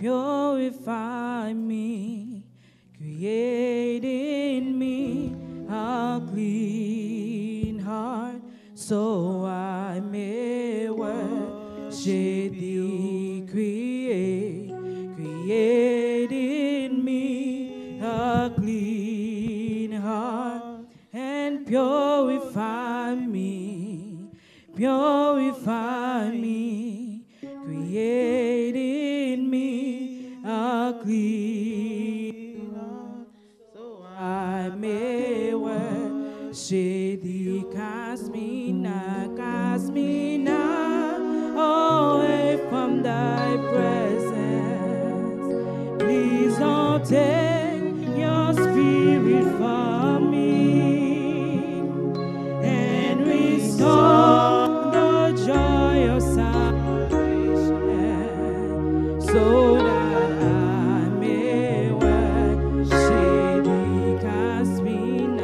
purify me, create in me a clean heart, so I may worship thee. Create in me a clean heart, and purify me, create in me a clean heart, so I may worship thee. Cast me not away from thy presence. Please don't take your spirit from me, and restore the joy of salvation, so that I may worship thee. Cast me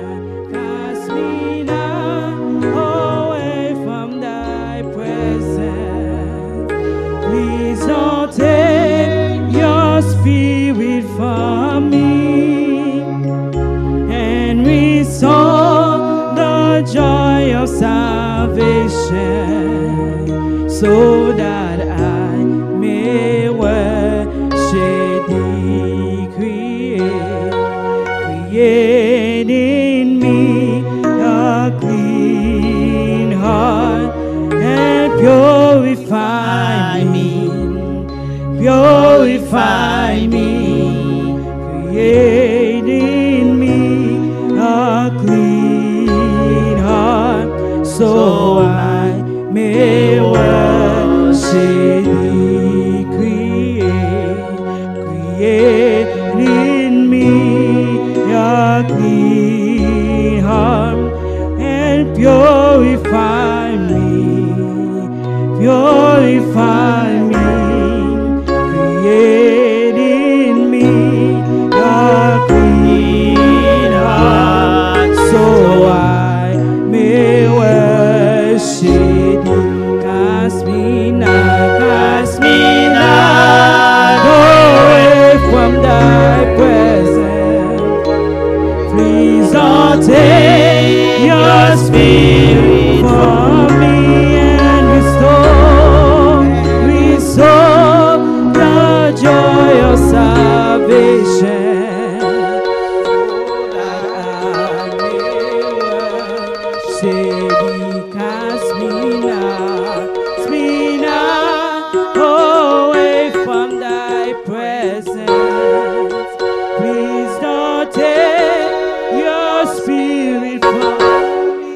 not away from thy presence. Please don't take your spirit from me, and restore the joy of salvation, so that I may worship thee. Create in me a clean heart, and purify me, create in me a clean heart, so I may worship thee. Create in me a clean heart, and purify me, create in me a clean heart, so I may worship thee. Cast me not away from thy presence. Please don't take your spirit from me, and restore the joy of salvation, so that I may worship thee. Cast me not away from thy presence. Please don't take your spirit from me,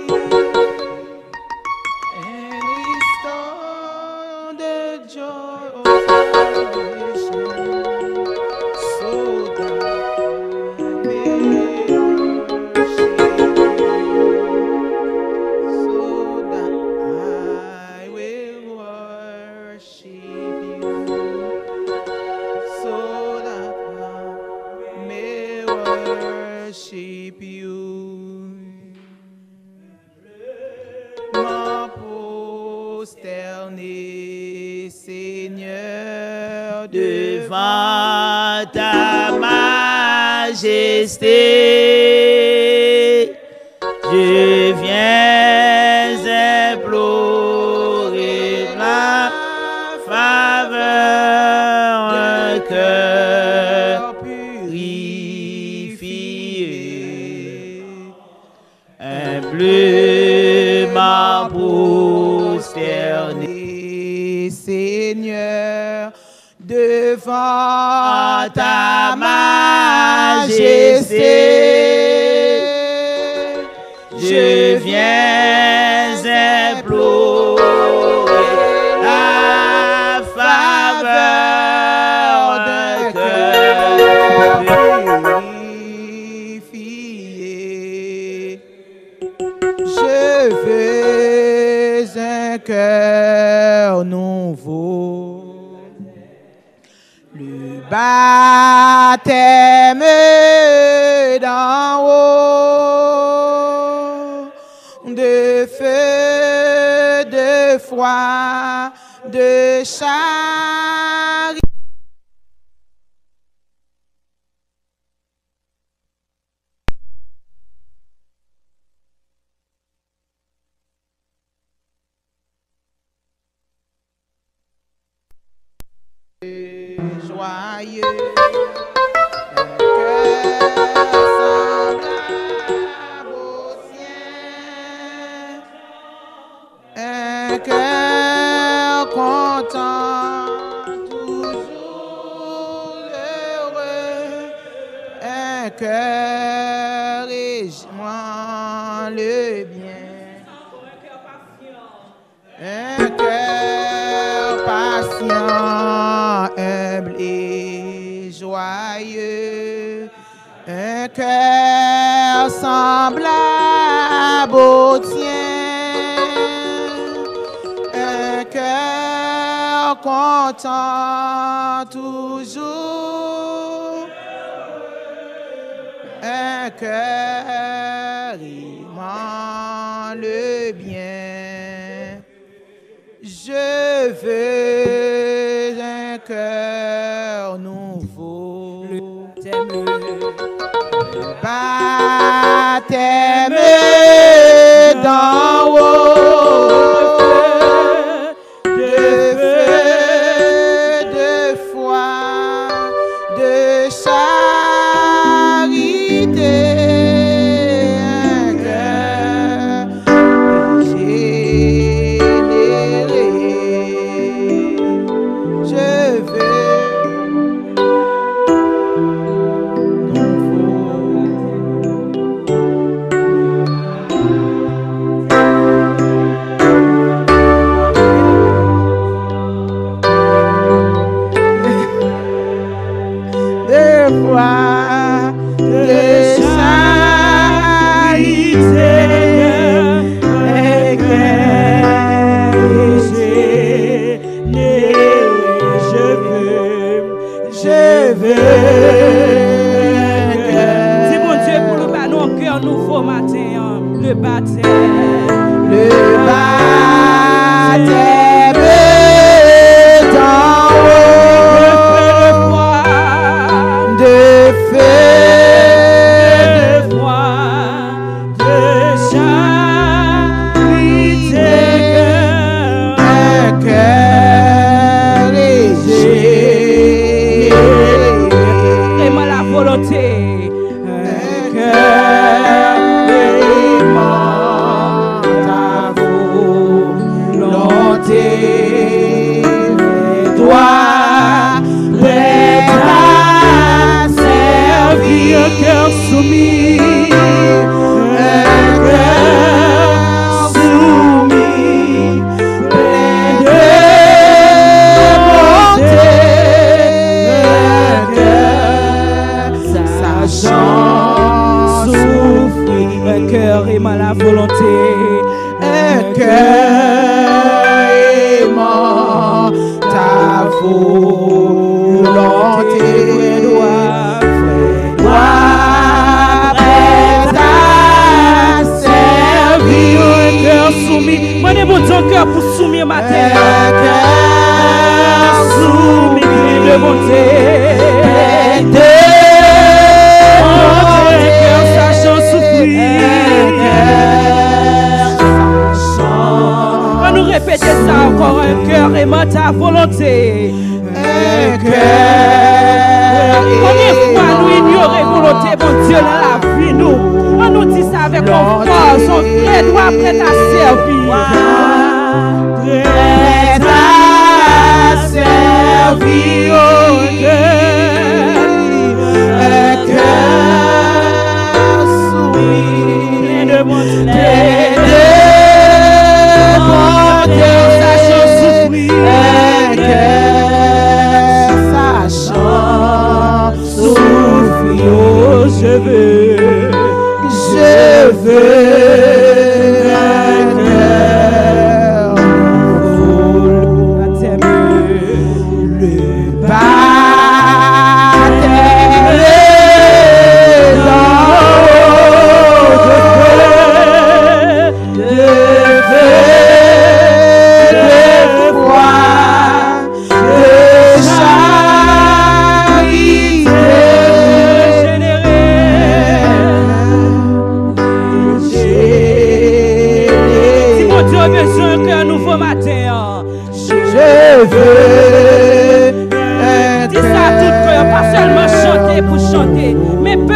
and restore the joy of salvation, so that I may worship, so that I will worship you, so that I may worship you. Ma prosternée, Seigneur, devant ta majesté, je viens implorer la faveur, un cœur purifié, humblement prosterné, Seigneur, devant ta majesté, je viens implorer la faveur d'un cœur purifié. Je veux un cœur nouveau, le baptême d'en haut, de feu, de foi, de charité, joyeux, un cœur semblable au sien, un cœur content, toujours heureux, un cœur et joint le bien, un cœur patient, humble et joyeux, un cœur semblable au tien, un cœur content toujours, un cœur aimant le bien. Je veux un cœur nouveau, baptême d'en haut, de feu, de foi, de charité, un cœur généré. Je veux de foi, de charité, un cœur généré. Je veux un cœur. C'est mon Dieu pour le ballon, un cœur nouveau matin, le baptême. Le baptême d'en haut, de feu, de foi, de charité, un cœur léger, aimant la volonté, un cœur aimant ta volonté, toi prêt à servir, un cœur soumis, un cœur soumis, plein de bonté, un cœur sachant souffrir, un cœur aimant la volonté, un cœur aimant ta volonté, prêt à servir, un cœur soumis. Moi, mon ton cœur pour soumis ma terre. un cœur Soumis de bonté, plein de un cœur sachant souffrir. On nous répéter ça encore, un cœur aimant ta volonté. un cœur Combien de fois nous ignorons volonté, mon Dieu, dans la vie, nous. On nous dit ça avec confiance, on doit prêt à servir. prêt à servir, un cœur soumis, Plein de bonté, sachant souffrir. un cœur sachant souffrir. Oh, je veux un cœur nouveau. baptême. Le baptême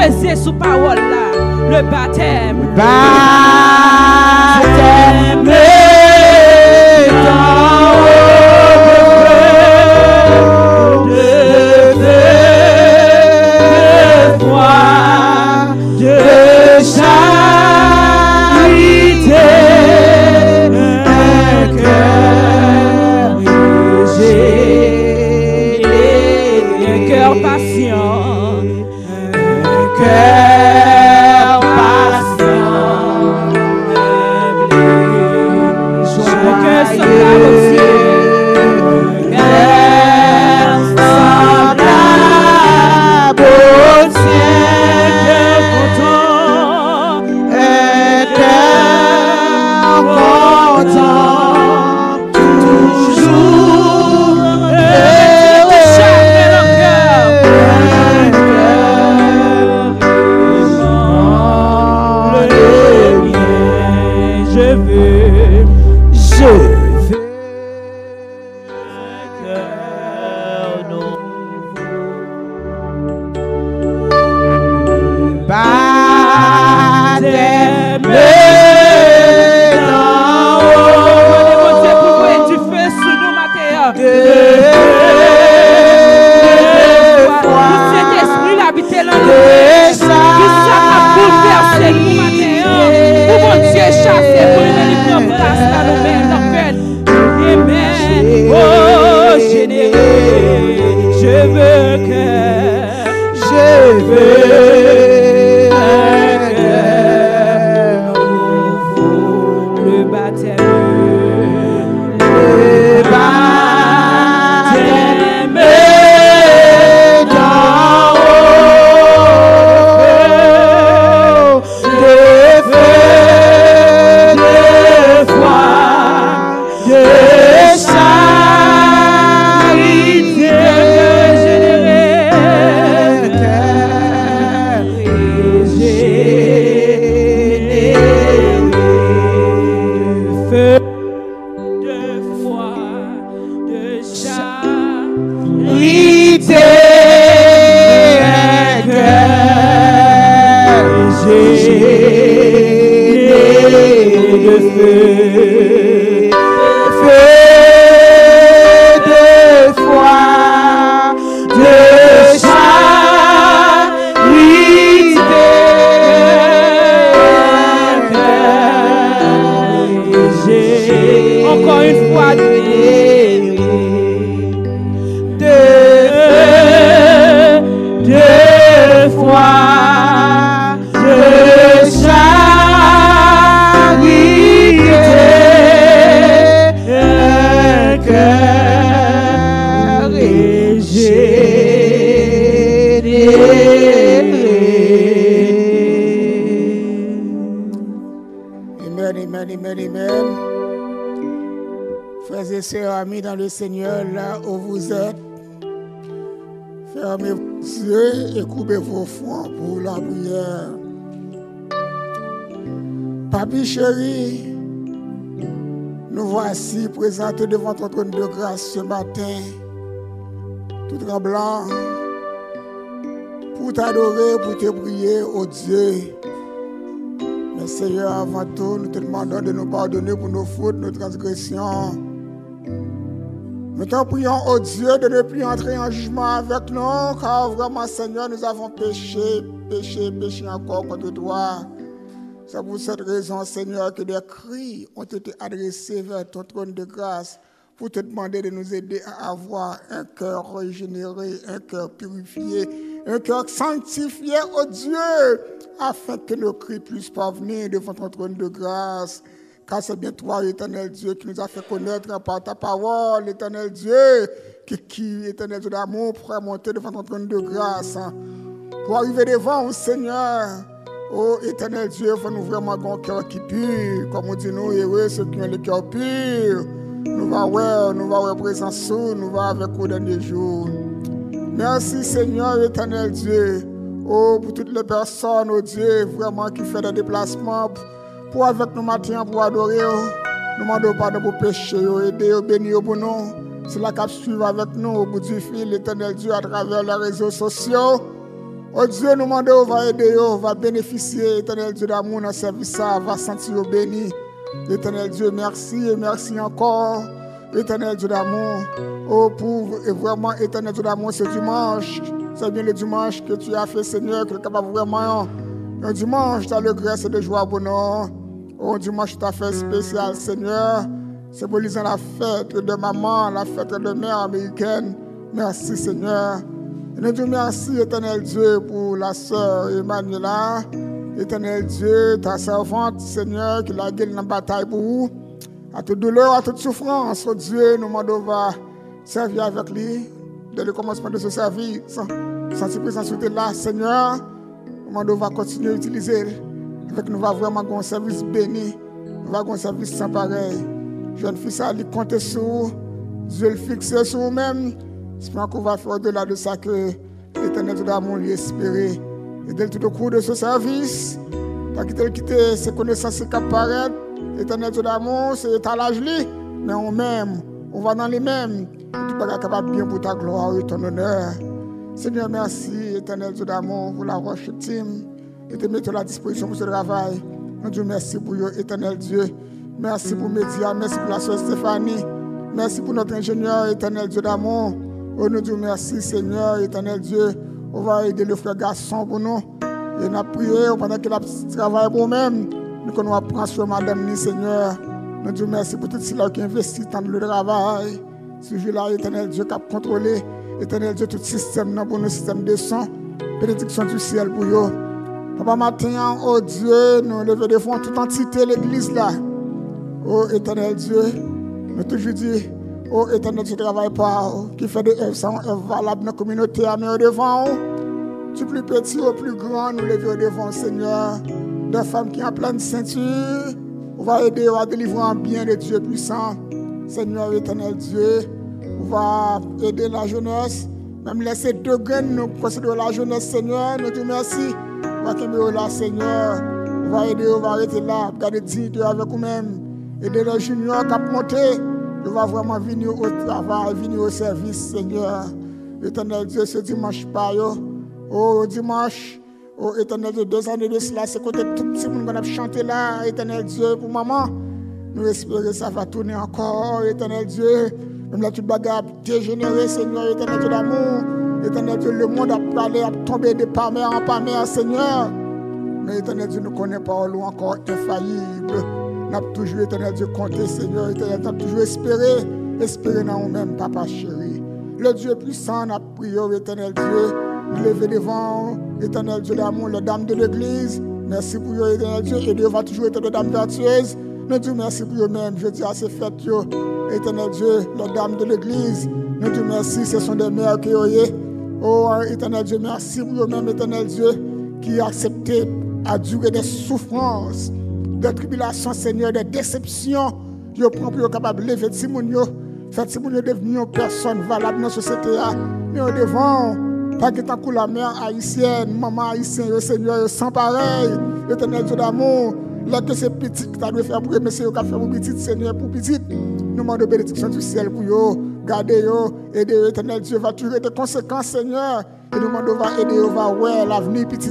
peser sous parole là. Le baptême. Baptême Dans le Seigneur, là où vous êtes, fermez vos yeux et coupez vos fronts pour la prière. Papi chéri, nous voici présentés devant ton trône de grâce ce matin, tout tremblant, pour t'adorer, pour te prier, oh Dieu. Mais Seigneur, avant tout, nous te demandons de nous pardonner pour nos fautes, nos transgressions. Nous t'en prions, oh Dieu, de ne plus entrer en jugement avec nous, car vraiment, Seigneur, nous avons péché encore contre toi. C'est pour cette raison, Seigneur, que des cris ont été adressés vers ton trône de grâce pour te demander de nous aider à avoir un cœur régénéré, un cœur purifié, un cœur sanctifié, oh Dieu, afin que nos cris puissent parvenir devant ton trône de grâce. Car c'est bien toi, éternel Dieu, qui nous a fait connaître par ta parole, éternel Dieu, qui éternel Dieu d'amour, pour monter devant ton trône de grâce. Pour arriver devant, Seigneur, oh éternel Dieu, il faut nous vraiment avoir un cœur qui pur. Comme on dit, nous, heureux, ceux qui ont le cœur pur. Nous allons présence, nous allons avec au dernier jour. Merci, Seigneur, éternel Dieu, oh, pour toutes les personnes, oh Dieu, vraiment qui font des déplacements. Pour avec nous matin pour adorer, nous demandons pardon pour pécher, aider, bénir pour nous. C'est la cap suivre avec nous au bout du fil, l'éternel Dieu, à travers les réseaux sociaux. Oh Dieu, nous demandons, va aider, va bénéficier, éternel Dieu d'amour, dans ce service, va sentir béni. Éternel Dieu, merci et merci encore, éternel Dieu d'amour. Oh, pour vraiment, éternel Dieu d'amour, ce dimanche, c'est bien le dimanche que tu as fait, Seigneur, que tu es capable vraiment. Un dimanche, tu as le grâce et de joie pour nous. Oh, dimanche, tu as fait spécial, Seigneur. Symbolisant la fête de maman, la fête de mère américaine. Merci, Seigneur. Et nous disons merci, éternel Dieu, pour la sœur Emmanuela. Éternel Dieu, ta servante, Seigneur, qui l'a gagné dans la bataille pour vous. À toute douleur, à toute souffrance, oh Dieu, nous demandons va servir avec lui. Dès le commencement de ce service, sans présence là, Seigneur, nous demandons va continuer à utiliser. Avec nous va vraiment avoir un service béni. Nous va avoir un service sans pareil. Jeune fille, ça, il compte sur vous. Dieu le fixe sur vous-même. J'espère qu'on va faire au-delà de ça que l'éternel d'amour lui espérer. Et dès tout au cours de ce service, pas quitter ses connaissances qui apparaissent, l'éternel d'amour, c'est étalage lui, mais on même, on va dans les mêmes. Tu peux être capable bien pour ta gloire et ton honneur. Seigneur, merci, éternel d'amour, pour la roche ultime, et te mettre à la disposition pour ce travail. Nous Dieu, merci pour eux, éternel Dieu. Merci pour Média, merci pour la soeur Stéphanie. Merci pour notre ingénieur, éternel Dieu d'amour. Oh, nous disons merci, Seigneur, éternel Dieu. On va aider le frère garçon pour nous. Et nous prions pendant qu'il a travaillé pour nous-mêmes. Nous allons prendre sur madame, Seigneur. Nous disons merci pour tout ceux qui investissent dans le travail. Ce jour-là, éternel Dieu, qui a contrôlé, éternel Dieu, tout système pour nos systèmes de son. Bénédiction du ciel pour eux. Papa, matin, oh Dieu, nous levons devant toute entité l'église là. Oh éternel Dieu, nous toujours dit, oh éternel Dieu, travaille pas, qui fait des œuvres valables dans la communauté, mais au devant, du plus petit au plus grand, nous levons devant, Seigneur. Des femmes qui ont plein de ceinture, on va aider à délivrer un bien de Dieu puissant. Seigneur éternel Dieu, on va aider la jeunesse, même laisser deux graines, nous procéder la jeunesse, Seigneur, nous disons merci. On va aider là, Seigneur, on va aider, on va arrêter là, garder dignité avec nous-mêmes. Aider les juniors qui ont monté, on va vraiment venir au travail, venir au service, Seigneur. Éternel Dieu, ce dimanche, oh dimanche, oh éternel Dieu, 2 années de cela, c'est côté tout le monde qui a chanté là, éternel Dieu, pour maman. Nous espérons que ça va tourner encore, éternel Dieu. Même la toute bagarre dégénérée, Seigneur, éternel Dieu d'amour. Éternel Dieu, le monde a parlé, a tombé de par mer en par mer, Seigneur. Mais éternel Dieu, nous ne connaît pas encore infaillible. Nous avons toujours, éternel Dieu, compté, Seigneur, éternel, nous avons toujours espéré dans nous-mêmes, Papa chéri. Le Dieu puissant, nous avons prié, éternel Dieu, nous lever devant, éternel Dieu d'amour, les dames de l'église. Merci pour eux, éternel Dieu, et Dieu va toujours être des dames vertueuses. Nous disons merci pour eux-mêmes, je dis à ces fêtes, éternel Dieu, les dames de l'église. Nous disons merci, ce sont des mères qui ont eu. Oh, éternel Dieu, merci pour eux-mêmes, éternel Dieu, qui a accepté à durer des souffrances, des tribulations, Seigneur, des déceptions. Yo prend pour capable de lever Timounio, faire Timounio devenir une personne valable dans la société. Mais au devant, pas que tant que la mère haïtienne, maman haïtienne, Seigneur, sans pareil, éternel Dieu d'amour, là que c'est petit que tu dois faire pour eux, mais c'est eux qui faire pour petit, Seigneur, pour petit. Nous demandons bénédiction du ciel pour eux, garder eux, aider eux, éternel Dieu, va tirer des conséquences, Seigneur. Et nous demandons, va aider eux, va ouais, l'avenir, petit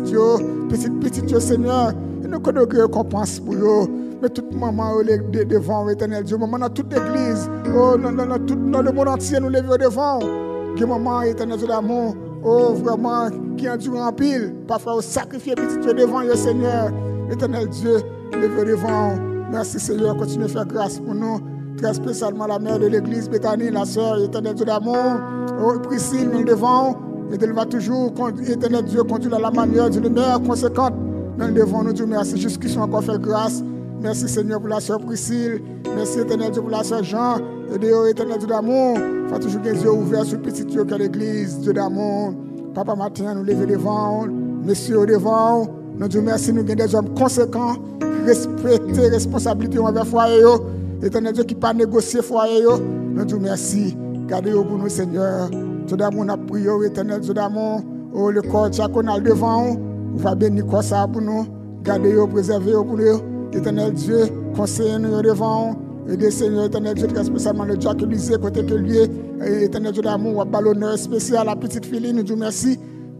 Dieu, Seigneur. Et nous connaissons que récompense pour eux. Mais toute maman devant, éternel Dieu, maman dans toute l'église, oh, dans le monde entier, nous levons devant. Que maman, éternel Dieu d'amour, oh, vraiment, qui endure en pile, parfois sacrifier petit Dieu devant, Seigneur. Éternel Dieu, levez devant. Merci Seigneur, continue à faire grâce pour nous. Très spécialement la mère de l'église, Bethany, la sœur, éternel Dieu d'amour. Oh, Priscille, nous devant. Et elle va toujours, éternel Dieu, conduire à la manière d'une mère conséquente. Nous devons nous dire merci, jusqu'ici encore faire grâce. Merci Seigneur pour la sœur Priscille. Merci éternel Dieu pour la sœur Jean. Et Dieu, éternel Dieu d'amour. Faut toujours les yeux ouverts sur le petit Dieu qu'est l'église, Dieu d'amour. Papa matin, nous lever devant. Messieurs devant. Nous disons merci, nous avons des hommes conséquents, respecter responsabilité envers foyer. Éternel Dieu qui pas négocier foyer. Nous disons merci. Gardez-vous pour nous, Seigneur. Dieu d'amour, nous avons prié, éternel Dieu d'amour. Oh, le corps diaconal devant. Vous va bénir quoi ça pour nous. Gardez-vous, préservez-vous pour nous. Éternel Dieu, conseillez-nous devant. Aidez Seigneur, éternel Dieu, très spécialement le Dieu qui lisait, côté que lui, éternel Dieu d'amour, ou à l'honneur spécial à la petite fille, nous disons merci.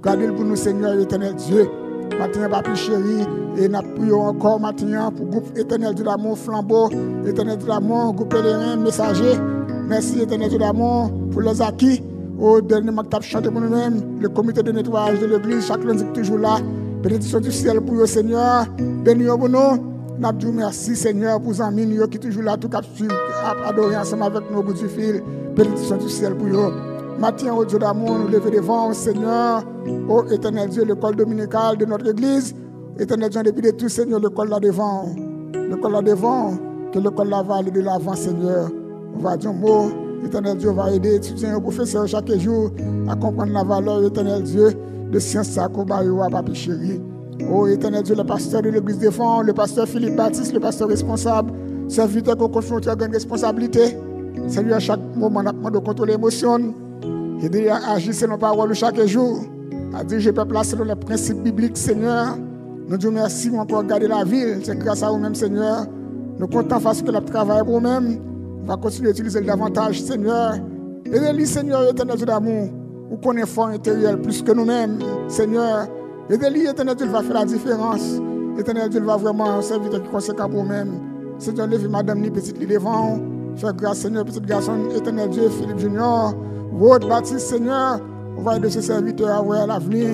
Gardez-le pour nous, Seigneur, éternel Dieu. Maintenant, papi chéri, et nous prions encore maintenant pour le groupe éternel Dieu d'amour, flambeau, éternel Dieu d'amour, groupe pèlerin, messager. Merci, éternel Dieu d'amour, pour les acquis. Au dernier matin, chanter pour nous-mêmes, le comité de nettoyage de l'église, chaque lundi toujours là. Bénédiction du ciel pour vous, Seigneur. Bénis pour nous. Nous disons merci, Seigneur, pour les amis qui sont toujours là, tout cap suivre, adorer ensemble avec nous au bout du fil. Bénédiction du ciel pour vous. Matin, au Dieu d'amour, nous lever devant, Seigneur, ô éternel Dieu, l'école dominicale de notre église. Éternel Dieu, depuis de tout, Seigneur, l'école là devant. L'école là devant, que l'école là va aller de l'avant, Seigneur. On va dire un mot. Éternel Dieu va aider les étudiants et professeurs chaque jour à comprendre la valeur, éternel Dieu, de science à Kobayo à Papi chéri. Oh, éternel Dieu, le pasteur de l'église défend, le pasteur Philippe Baptiste, le pasteur responsable, serviteur qu'on confronte à une responsabilité. Seigneur, à chaque moment, on doit contrôler l'émotion. Et de agir selon parole chaque jour. À diriger le peuple selon les principes bibliques, Seigneur. Nous disons merci pour garder la ville. C'est grâce à vous-même, Seigneur. Nous comptons face que le travail pour nous-mêmes. On va continuer à utiliser le davantage, Seigneur. Aidez-les, Seigneur, éternel Dieu d'amour. Vous connaissez fort intérieur plus que nous-mêmes, Seigneur. Aidez-les, éternel Dieu, va faire la différence. Éternel Dieu va vraiment servir qui conséquent pour nous-mêmes. Seigneur, levez madame ni petite lit devant. Fais grâce, Seigneur, petit garçon, éternel Dieu, Philippe Junior. Votre Baptiste, Seigneur. On va aider ce serviteur à voir l'avenir.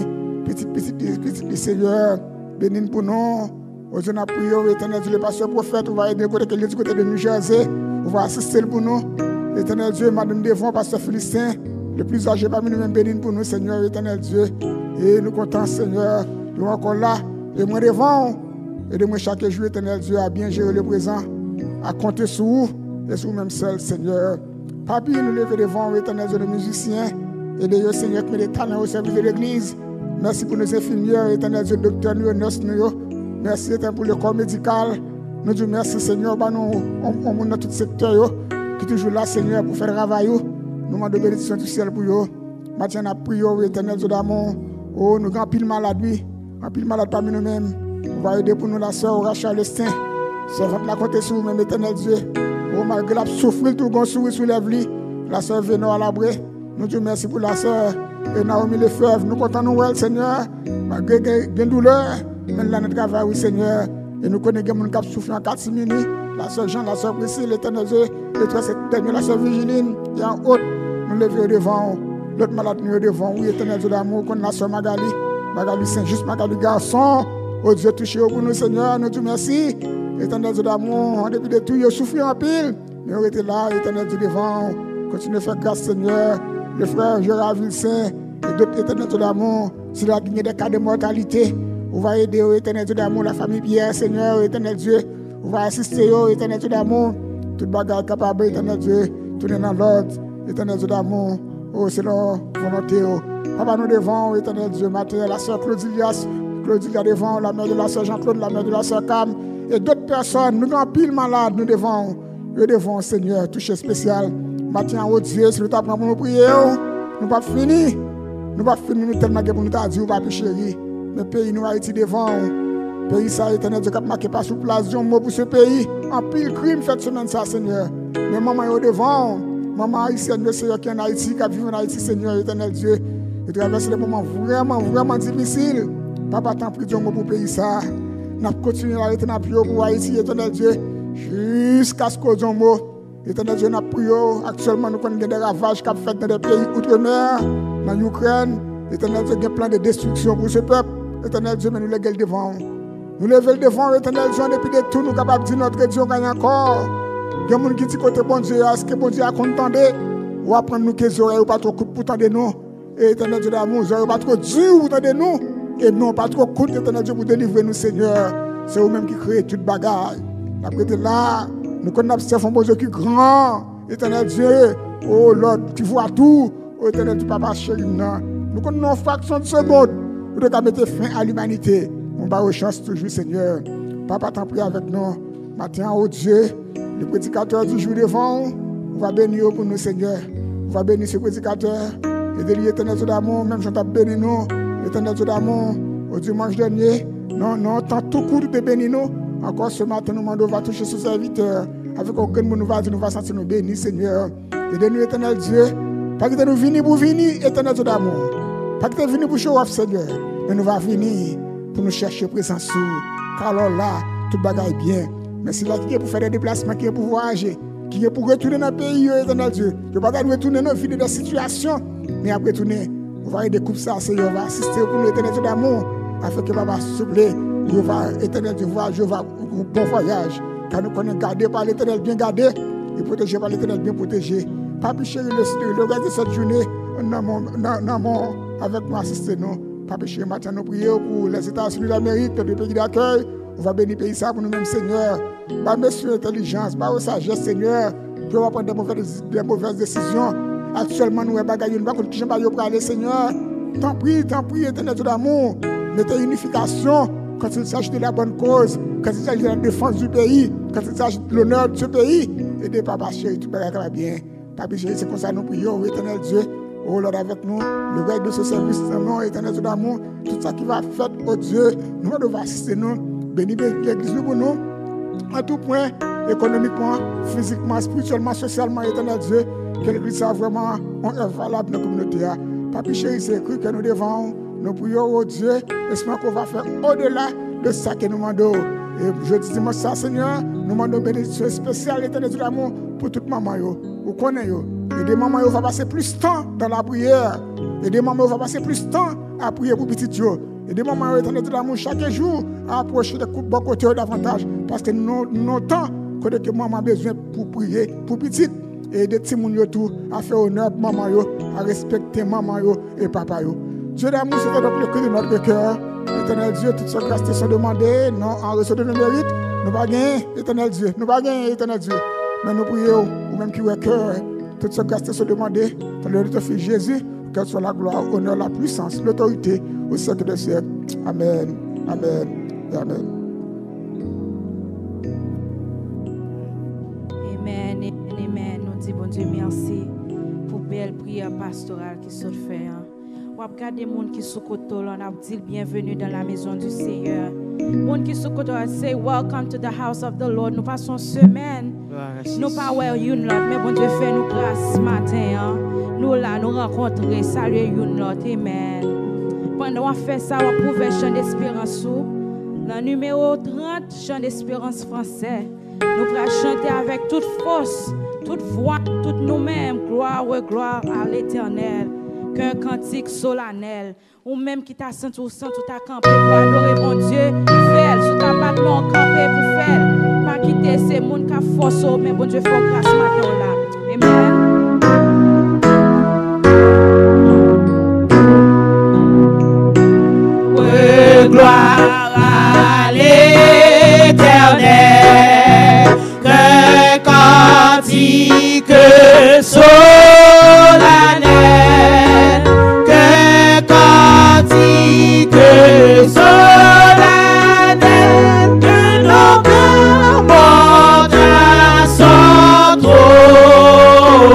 Petit Seigneur. Bénis pour nous. Aujourd'hui, nous prions, éternel Dieu, le pasteur prophète. On va aider du côté de New Jersey. On va assister pour nous. Éternel Dieu, Madame Devon, pasteur Philistin, le plus âgé parmi nous-mêmes, bénis pour nous, Seigneur, éternel Dieu. Et nous comptons, Seigneur, nous encore là. Et moi devant, et de moi chaque jour, éternel Dieu, à bien gérer le présent, à compter sur vous et sur vous-même seul, Seigneur. Papi, nous levons devant, éternel Dieu, les musiciens, et de Seigneur, qui met des talents au service de l'église. Merci pour nos infirmières, éternel Dieu, docteurs, nous, nurses, nous. Merci, éternel, pour le corps médical. Nous disons merci, Seigneur, on dans tout secteur, qui est toujours là, Seigneur, pour faire le travail. Nous demandons bénédiction du ciel pour eux. Maintenant, nous prions, éternel Dieu d'amour. Oh, nous avons pile malade, oui. Un pile malade parmi nous-mêmes. On va aider pour nous la sœur Rachel Lestin. Servante la compter sur vous-même, éternel Dieu. Oh, malgré la souffrance, tout le monde soulève-lui. La sœur Vénor à l'abri. Nous disons merci pour la sœur. Et Naomi Lefebvre, nous comptons nous, Seigneur. Malgré une douleur, mais là, notre travail, oui, Seigneur. Et nous connaissons les gens qui souffrent en 4 minutes. La sœur Jean, la sœur Priscille, l'éternel Dieu. Et toi, cette dernière, la sœur Virginie. Et en haut, nous levons devant. L'autre malade, nous devant. Oui, éternel Dieu d'amour, qu'on a la sœur Magali. Magali Saint-Just, Magali Garçon. Oh Dieu, touché pour nous, Seigneur. Nous disons merci. Éternel Dieu d'amour, en dépit de tout, il a souffert en pile. Mais on était là, éternel Dieu devant. Continuez à faire grâce, Seigneur. Le frère Gérard Vilsain et d'autres éternel Dieu d'amour. S'il a gagné des cas de mortalité, on va aider au éternel Dieu d'amour, la famille Pierre, Seigneur, éternel Dieu. On va assister au éternel Dieu d'amour. Toute bagarre capable, éternel Dieu. Tourner dans l'ordre, éternel Dieu d'amour. Oh, c'est leur volonté. Papa, nous devant, éternel Dieu, matin, la sœur Claudilia devant, la mère de la sœur Jean-Claude, la mère de la sœur Cam, et d'autres personnes, nous avons pile malades, nous devons, Seigneur, toucher spécial. Matin, oh Dieu, si nous t'apprenons pour nous prier, nous pas fini. Nous pas fini, nous tellement que pour nous dire, papi chéri. Mais pays, nous Haïti devant. Pays, ça, éternel Dieu, qui a marqué pas sous place, un mot pour ce pays. En pile crime fait semaine, ça, Seigneur. Mais maman, est devant. Maman haïtienne, le Seigneur qui est en Haïti, qui vit en Haïti, Seigneur, éternel Dieu. Et traverse des moments vraiment difficiles. Papa, t'en prie, Dieu, pour le pays, ça. Nous continuons à être dans le pour Haïti, éternel Dieu, jusqu'à ce qu'on ait un mot. Éternel Dieu, nous prions. Actuellement, nous connaissons des ravages qui sont faits dans des pays outre-mer, dans l'Ukraine. Éternel Dieu, il y a plein de destruction pour ce peuple. Éternel Dieu, mais nous levons devant. Nous levons devant, éternel Dieu, depuis de tout, nous sommes capables de dire notre Dieu gagne encore. Il y a des gens qui disent côté bon Dieu, est-ce que bon Dieu a contenté? Ou apprendre nous que les oreilles pas trop courtes pour tendre nous. Et éternel Dieu d'amour, les oreilles pas trop dures pour tendre nous. Et non, pas trop courtes, éternel Dieu, pour délivrer nous, Seigneur. C'est vous-même qui créez toute bagarre. Après là, nous connaissons un bon Dieu qui est grand. Éternel Dieu, oh Lord, qui voit tout. Oh éternel Dieu, papa chéri, nous connaissons une fraction de seconde. Nous devons mettre fin à l'humanité. On va aux chances toujours, Seigneur. Papa, t'en prie avec nous. Matin, oh Dieu, le prédicateur du jour devant, on va bénir pour nous, Seigneur. On va bénir ce prédicateur. Et de l'éternel Dieu d'amour, même si on t'a béni nous, l'éternel Dieu d'amour, au dimanche dernier, non, tant tout court de bénir nous. Encore ce matin, nous demandons, on va toucher ce serviteur. Avec aucun monde, nous va sentir nous bénir, Seigneur. Et de nous, éternel Dieu, pas que nous venir pour venir, éternel Dieu d'amour. Pas que tu es venu pour show off, Seigneur. Mais nous allons venir pour nous chercher présence. Car alors là, tout bagaille bien. Mais c'est là qui est pour faire des déplacements, qui est pour voyager, qui est pour retourner dans le pays, éternel Dieu. Je ne vais pas retourner dans des situations, mais après retourner, on va découper ça, Seigneur, on va assister pour l'éternel Dieu d'amour, afin que Papa souple, on va, éternel Dieu, je vais un bon voyage, car nous connaissons garder par l'éternel bien gardé, et protéger par l'éternel bien protégé. Papi chéri, le reste de cette journée, avec nous assister nous. Papi chéri, maintenant nous prions pour les États-Unis d'Amérique, les pays d'accueil. On va bénir le pays ça pour nous-mêmes, Seigneur. Bah, monsieur, intelligence, bah, sagesse, Seigneur, pour prendre des mauvaises décisions. Actuellement, nous avons des bagages, qui sont pour aller, Seigneur. Tant pis, éternel Dieu d'amour. Mettez unification quand il s'agit de la bonne cause, quand il s'agit de la défense du pays, quand il s'agit de l'honneur de ce pays. Aidez Papa chéri, tout va bien. Papa chéri, c'est comme ça nous prions, éternel Dieu. Oh Lord, avec nous, le reste de ce service, non, éternel Dieu d'amour, tout ça qui va faire, oh Dieu, nous devons assister nous. Bénis l'église pour nous, en tout point, économiquement, physiquement, spirituellement, socialement, éternel Dieu, que l'église soit vraiment valable dans la communauté. Papi chéri, c'est écrit que nous devons, nous prions au Dieu, espérons qu'on va faire au-delà de ça que nous demandons. Et je dis ça, Seigneur, nous demandons une bénédiction spéciale, éternel Dieu d'amour, pour toute maman, vous connaissez. Et des mamans, vont passer plus de temps dans la prière. Et des mamans, vont passer plus de temps à prier pour petit Dieu. Et des moments où éternel Dieu d'amour chaque jour à approcher de bon côté davantage. Parce que nous avons temps que maman a besoin pour prier pour petit. Et des petits gens tout à faire honneur pour maman, à respecter maman et papa. Dieu d'amour, c'est donc le cri de notre cœur. Éternel Dieu, toutes ces grâces sont demandées, non en reçu de nos mérites. Nous ne pas gagner, éternel Dieu. Nous ne pas gagner, éternel Dieu. Mais nous prions, ou même qui ont cœur, toutes ces grâces sont demandées dans le nom de ton Fils Jésus. Qu'elle soit la gloire, l'honneur, la puissance, l'autorité au siècle des siècles. Amen, amen et amen. Amen, amen. Nous disons bon Dieu merci pour belle prière pastorale qui se fait. On va regarder les gens qui sont côté, on a dit bienvenue dans la maison du Seigneur. Les gens qui sont côté, say welcome to the house of the Lord. Nous passons semaine. Nous pas ouais une l'autre, mais bon Dieu fait nous grâce ce matin. Nous là, nous rencontrer, saluer une l'autre. Amen. Pendant qu'on fait ça, on va trouver chant d'espérance. Le numéro 30, chant d'espérance français. Nous pourrons chanter avec toute force, toute voix, toute nous-mêmes. Gloire à l'Éternel. Qu'un cantique solennel. Ou même qui t'a senti ou sent tout à camper pour adorer mon Dieu. Fais, sous ta patte, mon camper pour faire. Pas quitter ces gens qui ont force, mais bon Dieu fait grâce matin là. Amen. Gloire à l'Éternel, que cantique solennel, que cantique solennel, que nos cœurs montent à son trône.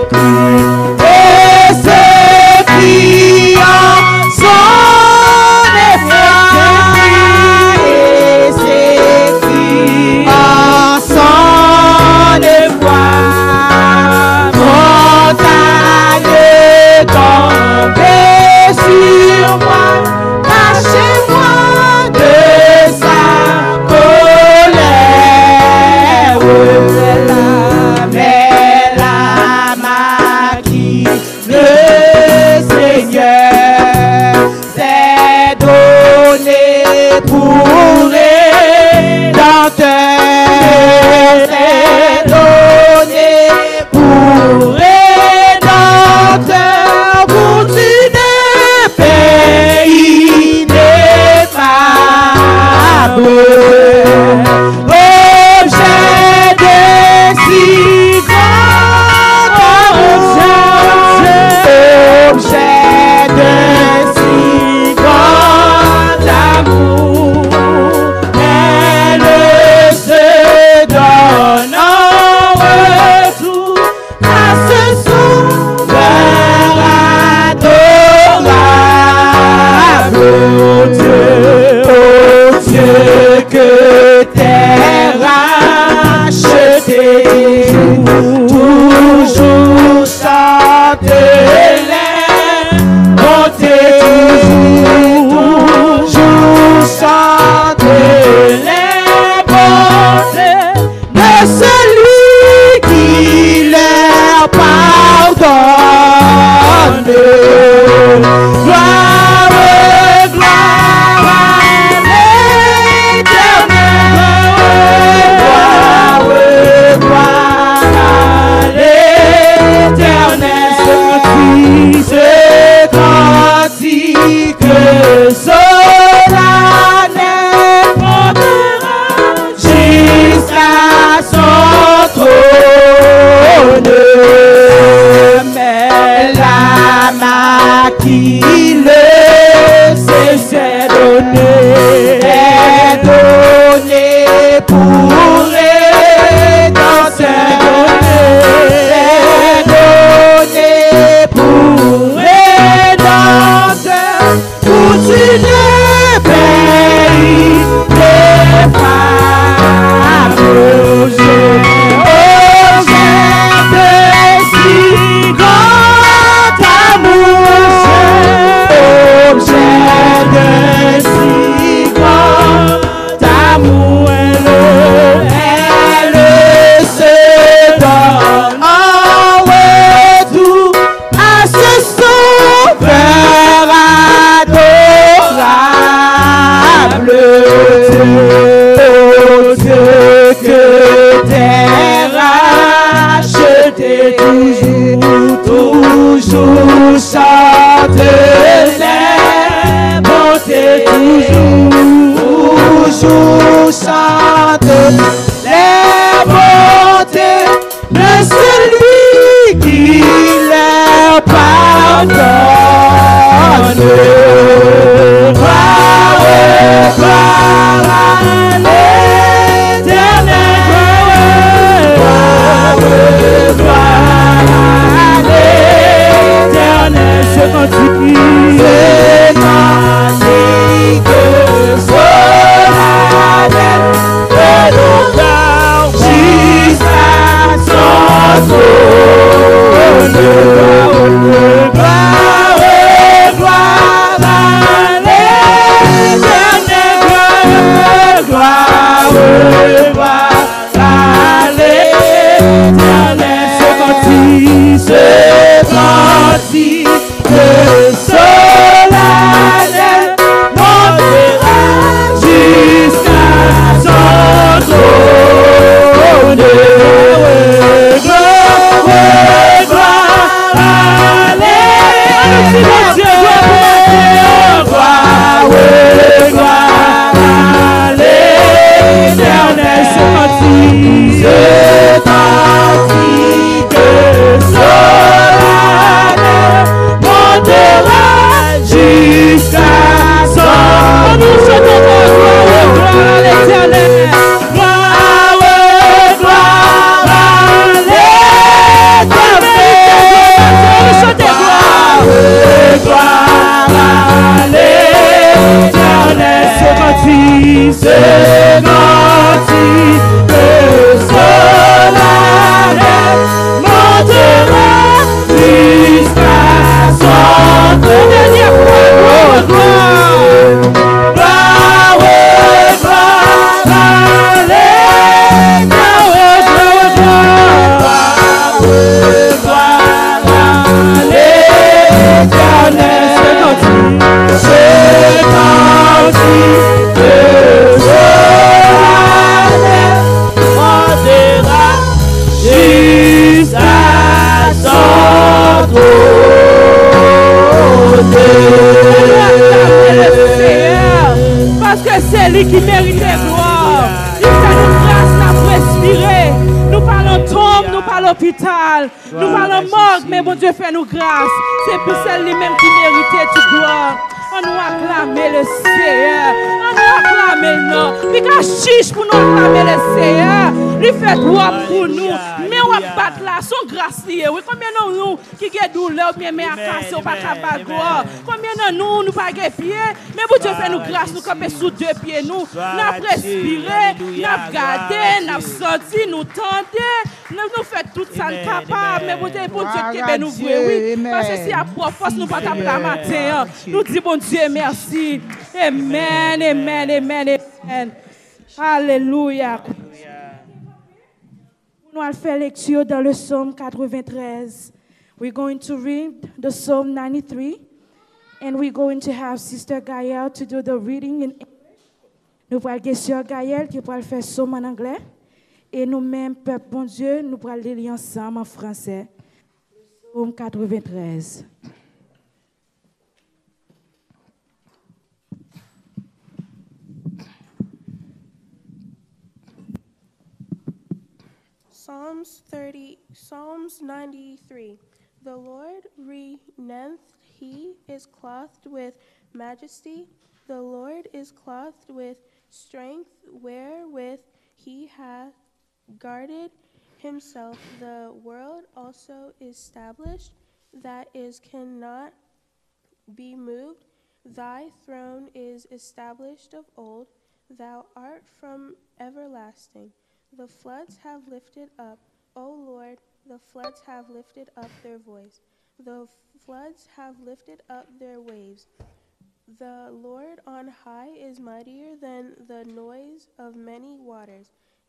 C'est parti que Parce que c'est lui qui mérite gloire. Il fait nous grâce à respirer. Nous parlons tombe, nous parlons hôpital, nous parlons morgue, mais bon Dieu fait nous grâce. C'est pour celle-là-même qui méritait toute gloire. On nous acclame le Seigneur. On nous acclame le nom. Puis quand chiche pour nous acclamer le Seigneur, lui fait droit pour nous. Mais on va battre là, son grâce liée. Oui, combien de nous qui ont douleur, bien mais à casser, on pas capable gloire. Combien de nous pas de pieds, mais vous Dieu fait nous grâce, nous camper sous deux pieds, nous n'a respiré, n'a gardé, n'a senti, nous tendé, nous fait tout ça capable. Mais vous Dieu pour Dieu qui nous voulez, oui. Parce que si à force nous pas taper la matin, nous disons bon Dieu merci. Amen, amen, amen, amen. Alléluia. Nous allons faire lecture dans le psaume 93. We're going to read the Psalm 93, and we're going to have Sister Gaëlle to do the reading in English. Nous allons avoir Sœur Gaëlle qui va faire psaume en anglais, et nous-mêmes, peuple bon Dieu, nous allons lire ensemble en français. Psaume 93. Psalms 93. The Lord reigneth, he is clothed with majesty. The Lord is clothed with strength, wherewith he hath guarded himself. The world also is established, that is cannot be moved. Thy throne is established of old, thou art from everlasting. The floods have lifted up, O Lord, the floods have lifted up their voice. The floods have lifted up their waves. The Lord on high is mightier than the noise of many waters,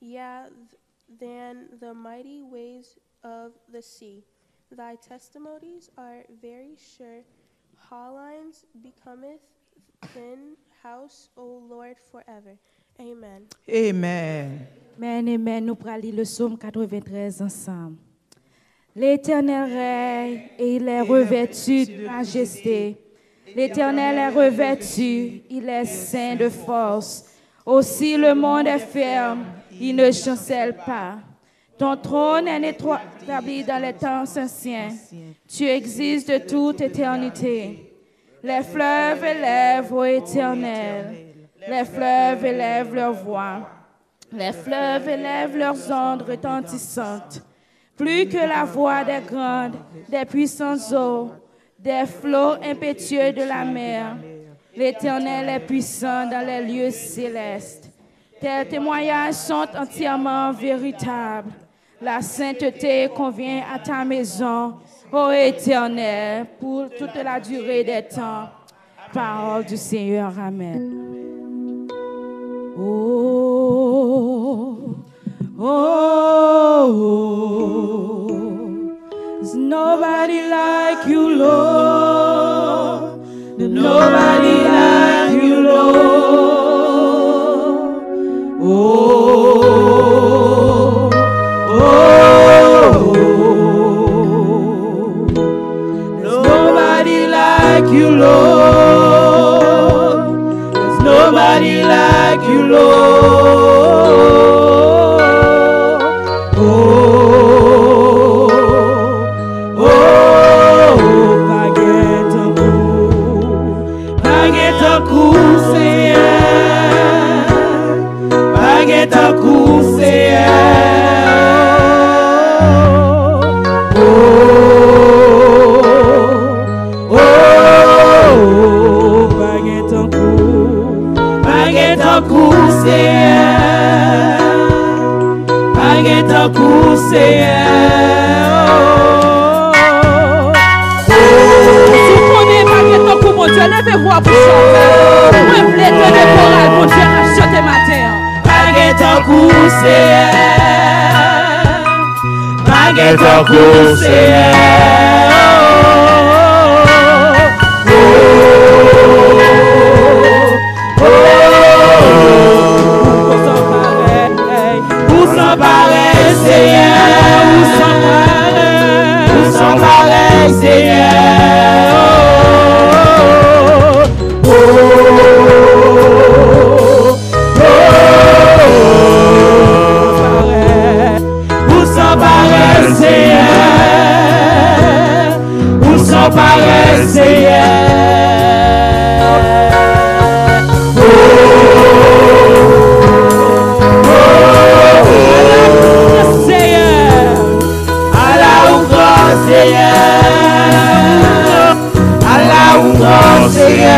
than the mighty waves of the sea. Thy testimonies are very sure. Hollines becometh thin house, O Lord, forever. Amen. Amen. Amen, amen. Nous allons lire le psaume 93 ensemble. L'Éternel règne et il est revêtu de majesté. L'Éternel est revêtu, il est saint de force. Aussi le monde est ferme, il ne chancelle pas. Ton trône est établi dans les temps anciens. Tu existes de toute éternité. Les fleuves élèvent, ô Éternel. Les fleuves élèvent leur voix. Les fleuves élèvent leurs ondes retentissantes. Plus que la voix des grandes, des puissantes eaux, des flots impétueux de la mer. L'Éternel est puissant dans les lieux célestes. Tes témoignages sont entièrement véritables. La sainteté convient à ta maison, ô Éternel, pour toute la durée des temps. Parole du Seigneur. Amen. Oh, oh, oh, there's nobody like you, Lord. Nobody like you, Lord. Oh, oh, oh, there's nobody like you, Lord. There's nobody like you, Lord. Yeah. gloire pour ça. Moi, je voulais donner chorale pour Dieu à chanter matin. Baguette coussé, baguette coussé. Pareil, Seigneur, où sont pareil, Seigneur. Où sont pareil, Seigneur, où sont pareil, Seigneur. Allah ou grand Seigneur.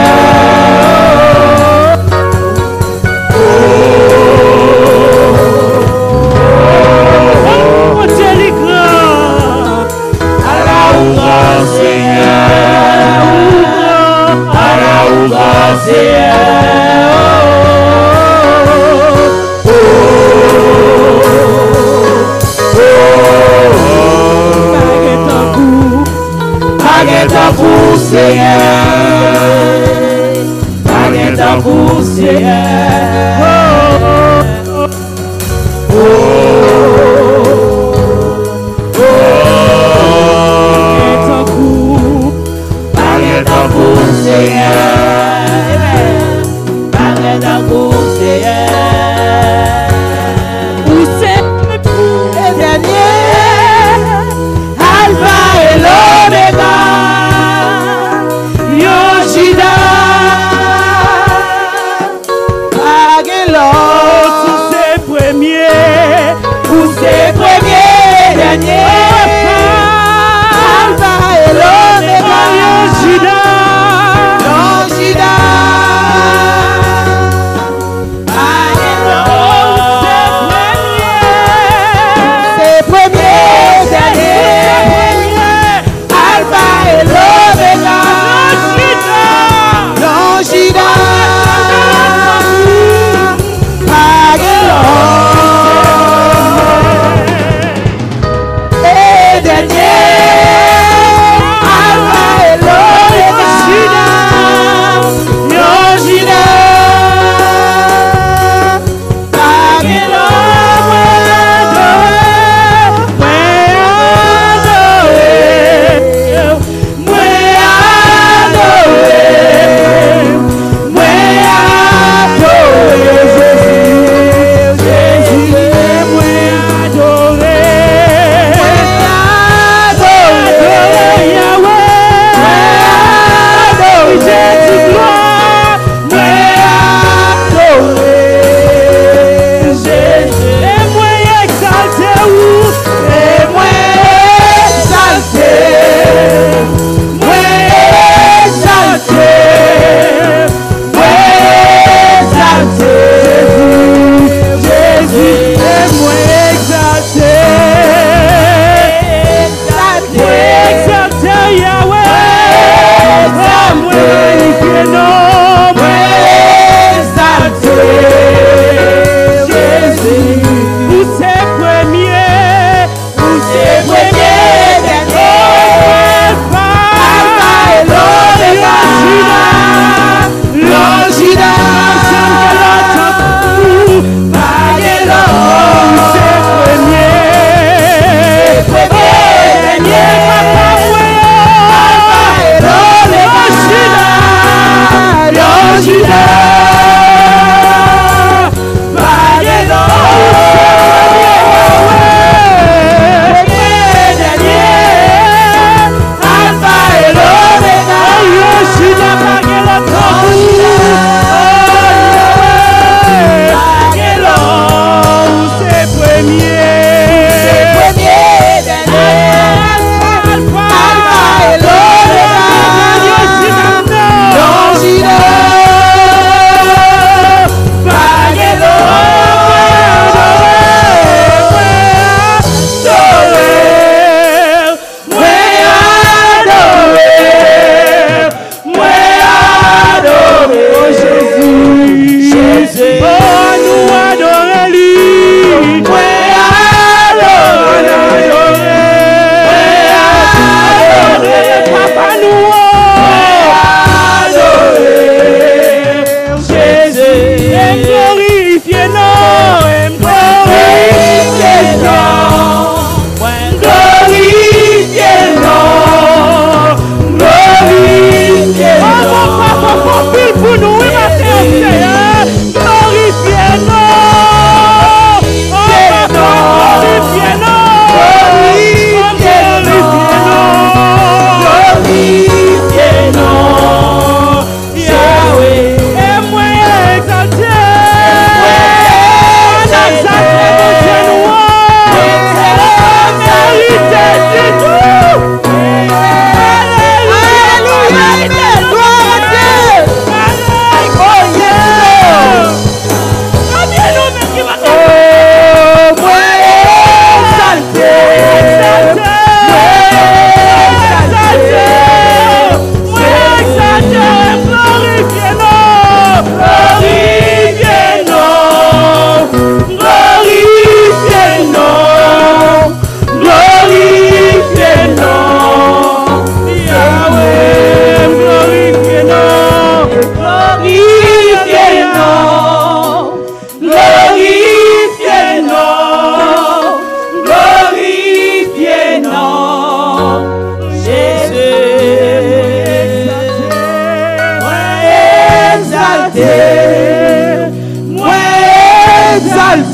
Oh Dieu est grand. Allah ou grand Seigneur. Allah ou grand Seigneur. Baguette pour Seigneur, baguette pour Seigneur. Baguette pour Seigneur, baguette pour Seigneur. Où c'est le dernier, Alpha et l'Oméga.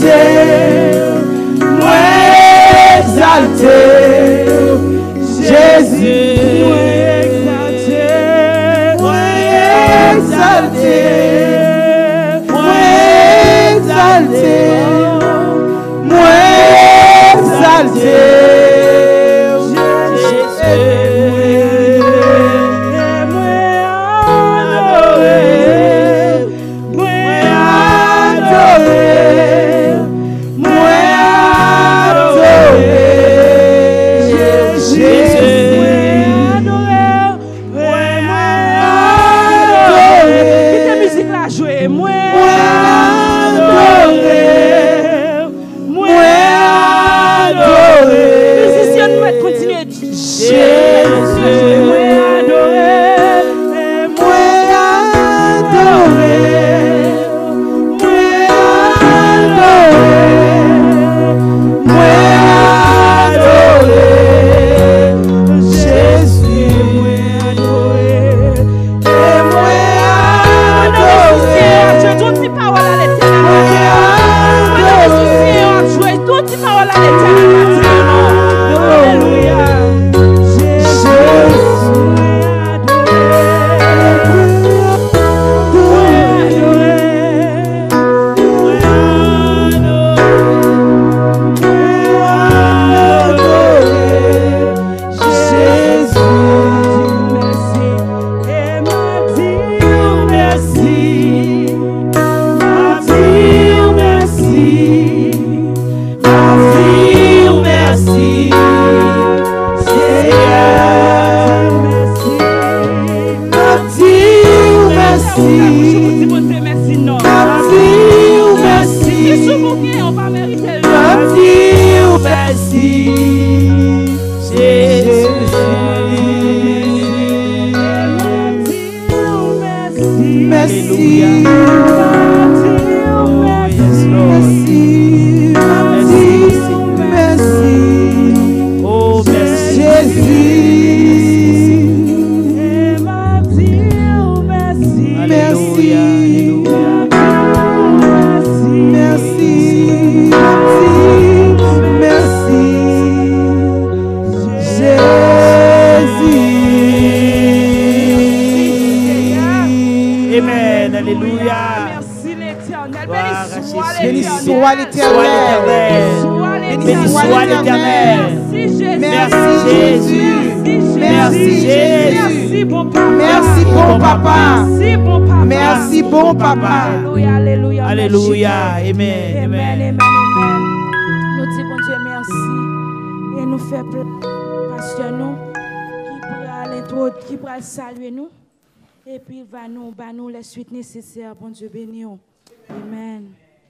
Suite nécessaire, bon Dieu béni. Amen.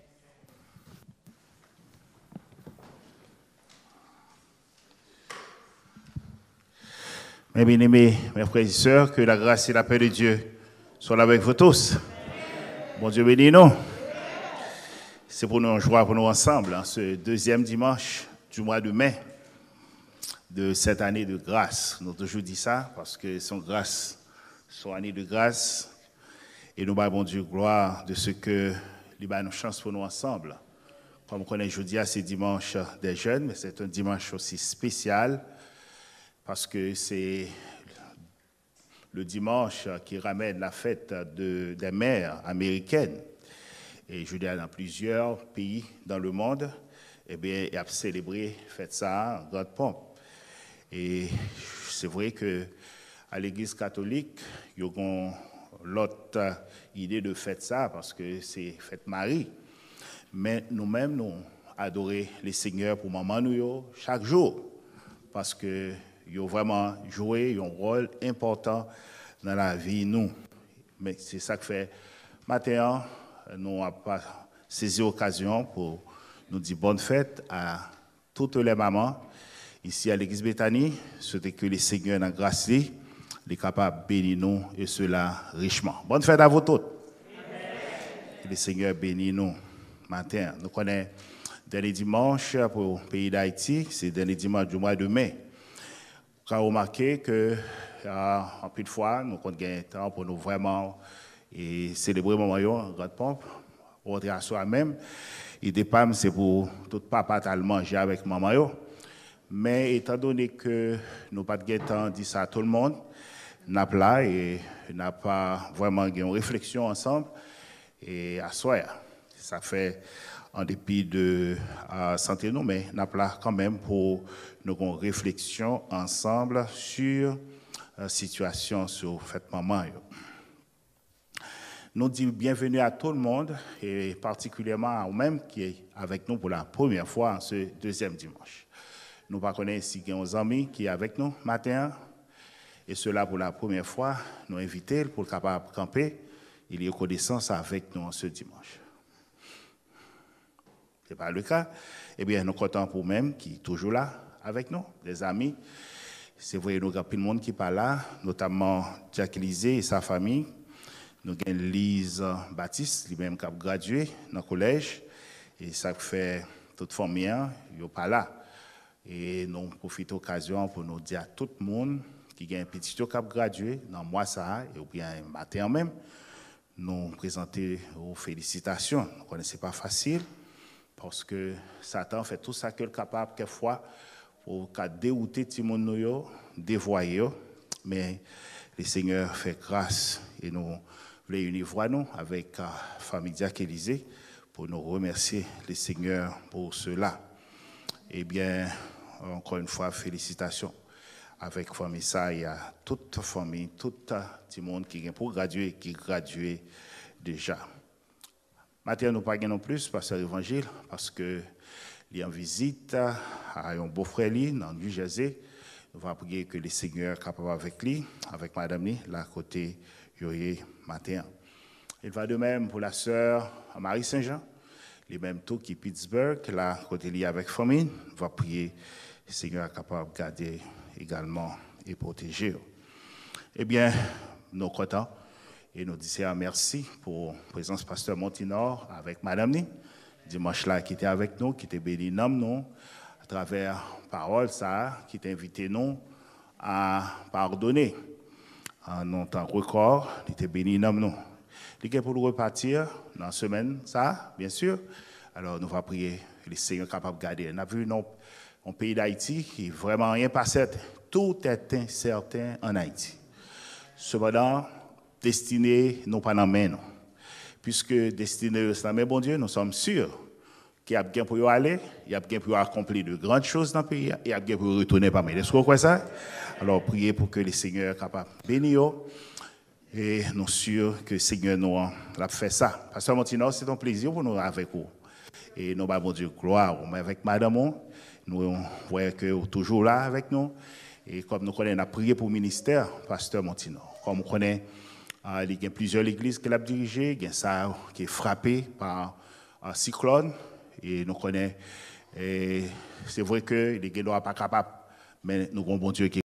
Mes bien-aimés, mes frères et sœurs, que la grâce et la paix de Dieu soient avec vous tous. Bon Dieu béni nous. C'est pour nous une joie pour nous ensemble, hein, ce deuxième dimanche du mois de mai de cette année de grâce. Nous avons toujours dit ça parce que son grâce, son année de grâce. Et nous avons bon Dieu gloire de ce que il y a une chance pour nous ensemble. Comme on connaît aujourd'hui, c'est dimanche des jeunes, mais c'est un dimanche aussi spécial parce que c'est le dimanche qui ramène la fête des mères américaines. Et je dis dans plusieurs pays dans le monde, eh bien, ils ont célébré fête ça en grande pompe. Et c'est vrai que à l'Église catholique, ils ont l'autre idée de fête ça parce que c'est fête Marie. Mais nous-mêmes, nous adorons les seigneurs pour maman nous chaque jour parce que ils ont vraiment joué un rôle important dans la vie nous. Mais c'est ça que fait matin, nous n'avons pas saisi l'occasion pour nous dire bonne fête à toutes les mamans ici à l'église Béthanie, c'était que les seigneurs dans grâce les capables de bénir nous et cela richement. Bonne fête à vous toutes. Que les seigneurs bénissent nous matin. Nous connaissons dernier dimanche pour le pays d'Haïti, c'est dernier dimanche du mois de mai. Quand on remarque que en plus de fois, nous avons gagné temps pour nous vraiment célébrer le moment en grande pompe, rentrer à soi-même Idée PAM, c'est pour tout papa qui a mangé avec maman. Yo. Mais étant donné que nous pas de temps dit ça à tout le monde, n'a pas et n'a pas vraiment une réflexion ensemble et à soi. Ça fait en dépit de santé nous, mais n'a pas quand même pour nous une réflexion ensemble sur la situation sur fait maman. Yo. Nous disons bienvenue à tout le monde et particulièrement à vous-même qui est avec nous pour la première fois en ce deuxième dimanche. Nous ne connaissons pas si nos amis qui sont avec nous matin et cela pour la première fois, nous inviter pour capable camper. Il y a connaissance avec nous en ce dimanche. Ce n'est pas le cas. Eh bien, nous comptons pour nous-mêmes qui sont toujours là avec nous, des amis. C'est vrai, nous avons plein de monde qui n'est pas là, notamment Jacques Lisée et sa famille. Nous avons Lise Baptiste, lui-même qui a gradué dans le collège. Et ça fait toute famille, il n'est pas là. Et nous profitons de l'occasion pour nous dire à tout le monde qui a un petit qui a gradué dans le mois ça, et bien un matin même, nous présenter aux félicitations. Nous ne connaissons pas facile, parce que Satan fait tout ça qu'il est capable, quelquefois, pour dérouter tout le monde, dévoyer. Mais le Seigneur fait grâce et nous voulons unir nous avec la famille Jacques Élisée pour nous remercier le Seigneur pour cela. Eh bien, encore une fois, félicitations avec la famille ça, il y a toute la famille, tout le monde qui est pour graduer, qui gradué déjà. Maintenant, nous ne parlons pas plus, pasteur Évangile, parce que il est en visite à un beau-frère dans New Jersey. Nous allons prier que le Seigneur soit capable avec lui, avec madame lui, là côté Yoye matin. Il va de même pour la sœur Marie Saint-Jean, les mêmes tout qui Pittsburgh, là côté lié avec famille. Nous allons prier le Seigneur soit capable de garder également et protéger. Eh bien, nous sommes contents et nous disons merci pour la présence du pasteur Montinor avec madame lui. Dimanche là qui était avec nous, qui était béni nous à travers parole ça, qui t'a invité nous à pardonner en notre temps record, il était béni nous. Il est pour nous repartir dans la semaine ça, bien sûr. Alors nous allons prier le Seigneur capable de garder. On a vu dans un pays d'Haïti qui est vraiment rien passé, tout est incertain en Haïti. Cependant, destiné non pas dans main nous. Puisque destiné c'est dans main bon Dieu, nous sommes sûrs qu'il y a bien pour y aller, il y a bien pour accomplir de grandes choses dans le pays, et il y a bien pour retourner parmi les. Est-ce que vous croyez ça? Alors priez pour que le Seigneur soit capable de bénir et nous sommes sûrs que le Seigneur nous a fait ça. Pasteur Montinor, c'est un plaisir pour nous avec vous. Et nous avons bon Dieu gloire, mais avec madame, nous voyons que vous êtes toujours là avec nous. Et comme nous connaissons, on a prié pour le ministère, Pasteur Montinor. Comme nous connaissons, il y a plusieurs églises qu'il a dirigées, il y a ça qui est frappé par un cyclone. Et nous connaissons, c'est vrai que les gens ne sont pas capables, mais nous avons bon Dieu qui